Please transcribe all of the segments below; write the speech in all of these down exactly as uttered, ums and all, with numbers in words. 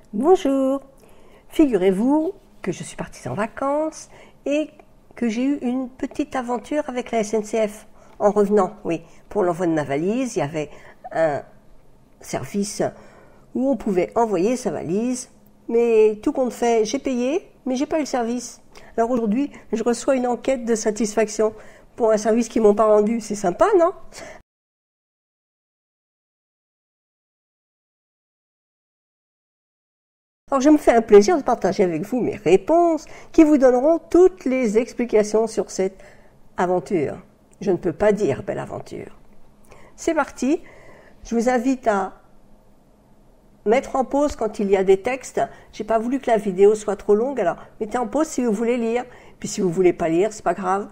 Bonjour, figurez-vous que je suis partie en vacances et que j'ai eu une petite aventure avec la S N C F. En revenant, oui, pour l'envoi de ma valise, il y avait un service où on pouvait envoyer sa valise, mais tout compte fait, j'ai payé, mais j'ai pas eu le service. Alors aujourd'hui, je reçois une enquête de satisfaction pour un service qu'ils m'ont pas rendu. C'est sympa, non? Alors je me fais un plaisir de partager avec vous mes réponses qui vous donneront toutes les explications sur cette aventure. Je ne peux pas dire belle aventure. C'est parti. Je vous invite à mettre en pause quand il y a des textes. J'ai pas voulu que la vidéo soit trop longue, alors mettez en pause si vous voulez lire. Puis si vous voulez pas lire, c'est pas grave.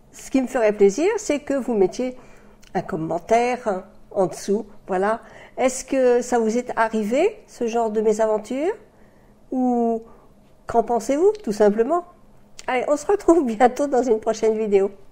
ce qui me ferait plaisir, c'est que vous mettiez un commentaire en dessous. Voilà. Est-ce que ça vous est arrivé, ce genre de mésaventure? Ou qu'en pensez-vous, tout simplement? Allez, on se retrouve bientôt dans une prochaine vidéo.